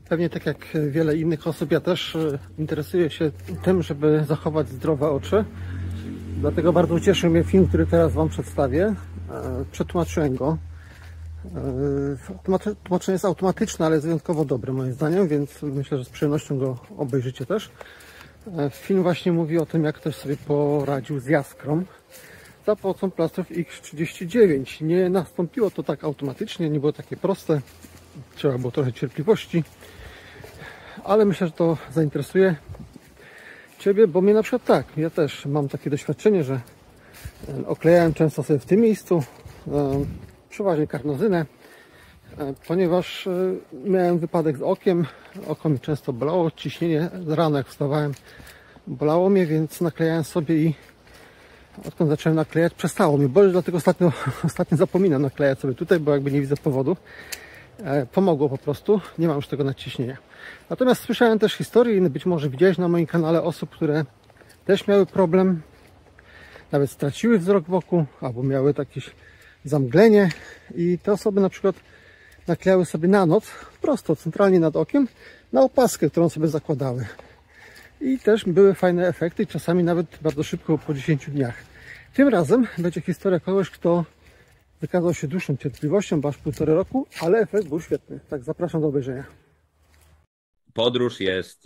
Pewnie tak jak wiele innych osób, ja też interesuję się tym, żeby zachować zdrowe oczy. Dlatego bardzo ucieszył mnie film, który teraz Wam przedstawię. Przetłumaczyłem go. Tłumaczenie jest automatyczne, ale jest wyjątkowo dobre moim zdaniem, więc myślę, że z przyjemnością go obejrzycie też. Film właśnie mówi o tym, jak ktoś sobie poradził z jaskrą za pomocą plastrów X39. Nie nastąpiło to tak automatycznie, nie było takie proste. Trzeba było trochę cierpliwości. Ale myślę, że to zainteresuje Ciebie, bo mnie na przykład tak, ja też mam takie doświadczenie, że oklejałem często sobie w tym miejscu, przeważnie karnozynę, ponieważ miałem wypadek z okiem, oko mi często bolało, ciśnienie rano jak wstawałem bolało mnie, więc naklejałem sobie i odkąd zacząłem naklejać, przestało mi boleć, dlatego ostatnio zapominam naklejać sobie tutaj, bo jakby nie widzę powodu. Pomogło po prostu, nie mam już tego nadciśnienia. Natomiast słyszałem też historii, być może widziałeś na moim kanale osób, które też miały problem, nawet straciły wzrok wokół, albo miały jakieś zamglenie i te osoby na przykład naklejały sobie na noc, prosto, centralnie nad okiem, na opaskę, którą sobie zakładały. I też były fajne efekty i czasami nawet bardzo szybko, po 10 dniach. Tym razem będzie historia kogoś, kto wykazał się dłuższą cierpliwością, bo aż 1,5 roku, ale efekt był świetny. Tak, zapraszam do obejrzenia. Podróż jest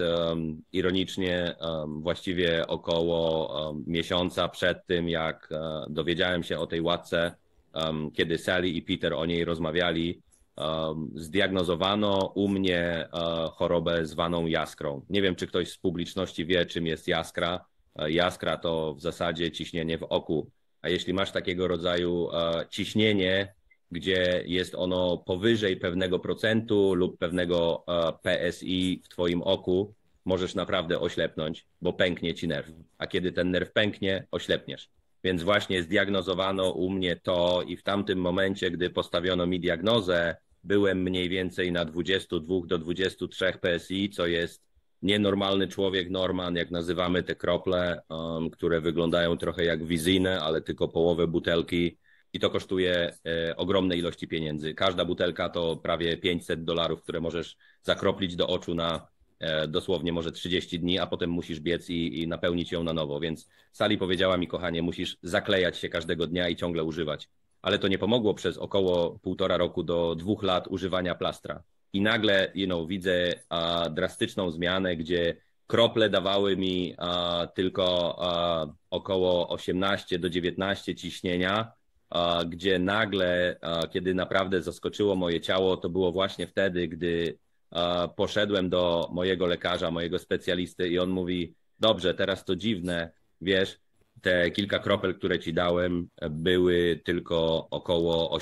ironicznie właściwie około miesiąca przed tym, jak dowiedziałem się o tej łatce, kiedy Sally i Peter o niej rozmawiali, zdiagnozowano u mnie chorobę zwaną jaskrą. Nie wiem, czy ktoś z publiczności wie, czym jest jaskra. Jaskra to w zasadzie ciśnienie w oku. A jeśli masz takiego rodzaju ciśnienie, gdzie jest ono powyżej pewnego procentu lub pewnego PSI w Twoim oku, możesz naprawdę oślepnąć, bo pęknie Ci nerw. A kiedy ten nerw pęknie, oślepniesz. Więc właśnie zdiagnozowano u mnie to i w tamtym momencie, gdy postawiono mi diagnozę, byłem mniej więcej na 22 do 23 PSI, co jest nienormalny człowiek, Norman, jak nazywamy te krople, które wyglądają trochę jak wizyjne, ale tylko połowę butelki i to kosztuje ogromne ilości pieniędzy. Każda butelka to prawie $500, które możesz zakroplić do oczu na dosłownie może 30 dni, a potem musisz biec i napełnić ją na nowo. Więc Sally powiedziała mi, kochanie, musisz zaklejać się każdego dnia i ciągle używać. Ale to nie pomogło przez około 1,5 roku do 2 lat używania plastra. I nagle, widzę drastyczną zmianę, gdzie krople dawały mi tylko około 18 do 19 ciśnienia, gdzie nagle, kiedy naprawdę zaskoczyło moje ciało, to było właśnie wtedy, gdy poszedłem do mojego lekarza, mojego specjalisty i on mówi, dobrze, teraz to dziwne, wiesz, te kilka kropel, które ci dałem, były tylko około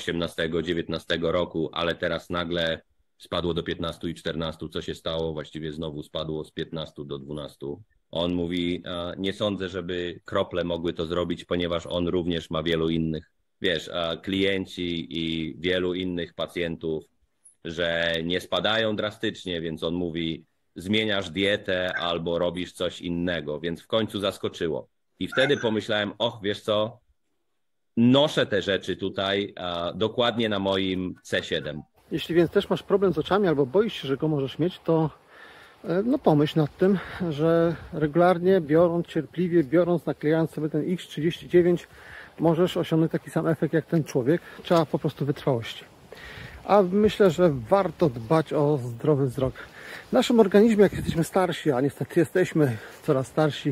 18-19 roku, ale teraz nagle spadło do 15 i 14. Co się stało? Właściwie znowu spadło z 15 do 12. On mówi, nie sądzę, żeby krople mogły to zrobić, ponieważ on również ma wielu innych, wiesz, klienci i wielu innych pacjentów, że nie spadają drastycznie, więc on mówi, zmieniasz dietę albo robisz coś innego, więc w końcu zaskoczyło. I wtedy pomyślałem, wiesz co, noszę te rzeczy tutaj dokładnie na moim C7. Jeśli więc też masz problem z oczami albo boisz się, że go możesz mieć, to pomyśl nad tym, że regularnie cierpliwie biorąc, naklejając sobie ten X39, możesz osiągnąć taki sam efekt jak ten człowiek. Trzeba po prostu wytrwałości. A myślę, że warto dbać o zdrowy wzrok. W naszym organizmie, jak jesteśmy starsi, a niestety jesteśmy coraz starsi,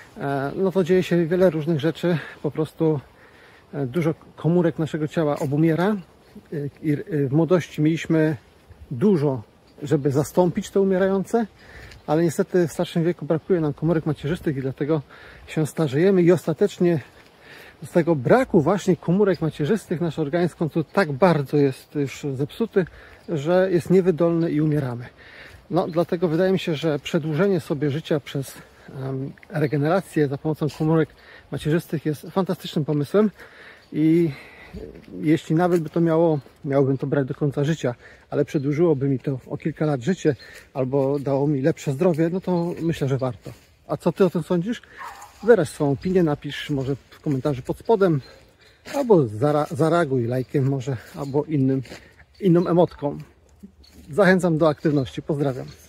no to dzieje się wiele różnych rzeczy. Po prostu dużo komórek naszego ciała obumiera. I w młodości mieliśmy dużo, żeby zastąpić te umierające, ale niestety w starszym wieku brakuje nam komórek macierzystych i dlatego się starzejemy i ostatecznie z tego braku właśnie komórek macierzystych nasz organizm w końcu tak bardzo jest już zepsuty, że jest niewydolny i umieramy. No, dlatego wydaje mi się, że przedłużenie sobie życia przez regenerację za pomocą komórek macierzystych jest fantastycznym pomysłem i jeśli nawet by to miałbym to brać do końca życia, ale przedłużyłoby mi to o kilka lat życie albo dało mi lepsze zdrowie, no to myślę, że warto. A co Ty o tym sądzisz? Wyraź swoją opinię, napisz może w komentarzu pod spodem, albo zareaguj lajkiem może, albo inną emotką. Zachęcam do aktywności. Pozdrawiam.